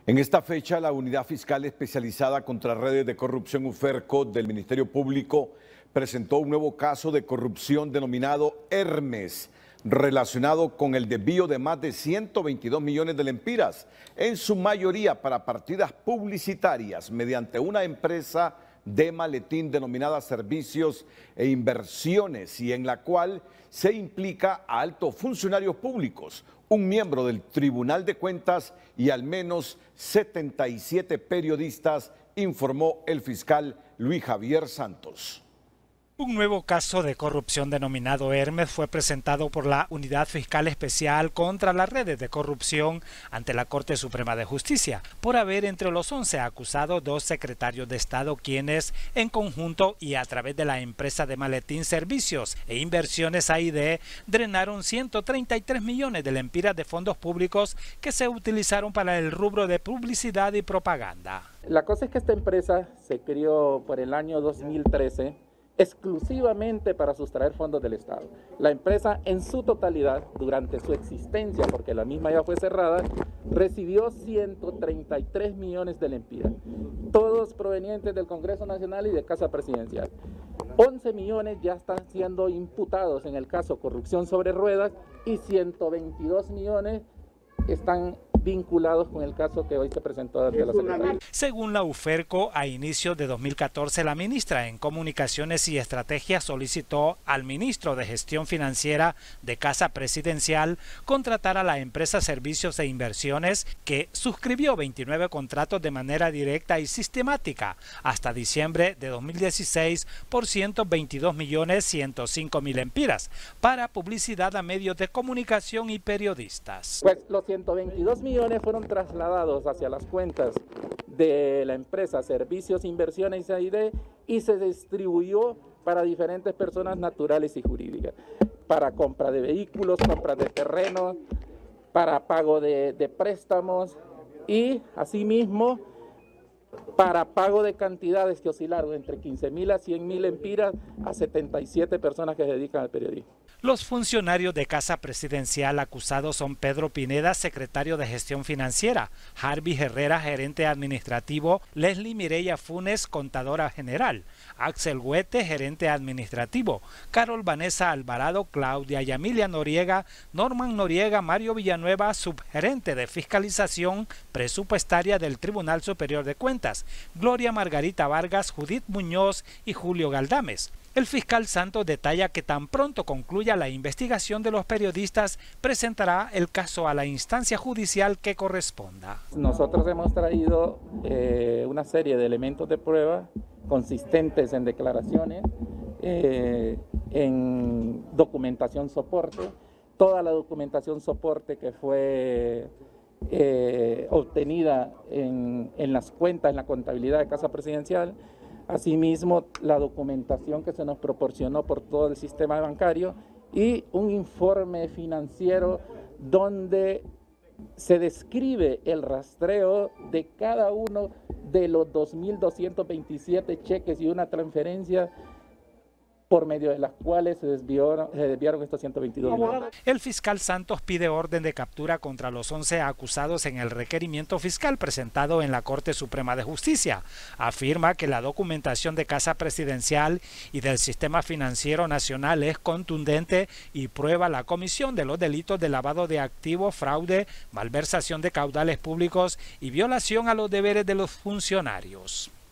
En esta fecha, la Unidad Fiscal Especializada contra Redes de Corrupción UFERCO del Ministerio Público presentó un nuevo caso de corrupción denominado Hermes, relacionado con el desvío de más de 122 millones de lempiras, en su mayoría para partidas publicitarias mediante una empresa de maletín denominada Servicios e Inversiones, y en la cual se implica a altos funcionarios públicos, un miembro del Tribunal de Cuentas y al menos 77 periodistas, informó el fiscal Luis Javier Santos. Un nuevo caso de corrupción denominado Hermes fue presentado por la Unidad Fiscal Especial contra las Redes de Corrupción ante la Corte Suprema de Justicia, por haber entre los 11 acusados 2 secretarios de Estado quienes, en conjunto y a través de la empresa de maletín Servicios e Inversiones AID, drenaron 133 millones de lempiras de fondos públicos que se utilizaron para el rubro de publicidad y propaganda. La cosa es que esta empresa se creó por el año 2013 exclusivamente para sustraer fondos del Estado. La empresa en su totalidad, durante su existencia, porque la misma ya fue cerrada, recibió 133 millones de lempiras, todos provenientes del Congreso Nacional y de Casa Presidencial. 11 millones ya están siendo imputados en el caso corrupción sobre ruedas y 122 millones están vinculados con el caso que hoy se presentó ante la Secretaría. Según la UFERCO, a inicios de 2014, la ministra en Comunicaciones y Estrategia solicitó al ministro de Gestión Financiera de Casa Presidencial contratar a la empresa Servicios e Inversiones, que suscribió 29 contratos de manera directa y sistemática hasta diciembre de 2016 por 122.105.000 lempiras para publicidad a medios de comunicación y periodistas. Pues los 122 millones fueron trasladados hacia las cuentas de la empresa Servicios, Inversiones AID y se distribuyó para diferentes personas naturales y jurídicas, para compra de vehículos, compra de terrenos, para pago de préstamos y asimismo para pago de cantidades que oscilaron entre 15.000 a 100.000 lempiras a 77 personas que se dedican al periodismo. Los funcionarios de Casa Presidencial acusados son Pedro Pineda, secretario de Gestión Financiera, Harvey Herrera, gerente administrativo, Leslie Mireya Funes, contadora general, Axel Huete, gerente administrativo, Carol Vanessa Alvarado, Claudia Yamilia Noriega, Norman Noriega, Mario Villanueva, subgerente de fiscalización presupuestaria del Tribunal Superior de Cuentas, Gloria Margarita Vargas, Judith Muñoz y Julio Galdames. El fiscal Santos detalla que tan pronto concluya la investigación de los periodistas, presentará el caso a la instancia judicial que corresponda. Nosotros hemos traído una serie de elementos de prueba consistentes en declaraciones, en documentación soporte, toda la documentación soporte que fue obtenida en las cuentas, en la contabilidad de Casa Presidencial. Asimismo, la documentación que se nos proporcionó por todo el sistema bancario y un informe financiero donde se describe el rastreo de cada uno de los 2.227 cheques y una transferencia por medio de las cuales se desviaron estos 122 millones. El fiscal Santos pide orden de captura contra los 11 acusados en el requerimiento fiscal presentado en la Corte Suprema de Justicia. Afirma que la documentación de Casa Presidencial y del Sistema Financiero Nacional es contundente y prueba la comisión de los delitos de lavado de activos, fraude, malversación de caudales públicos y violación a los deberes de los funcionarios.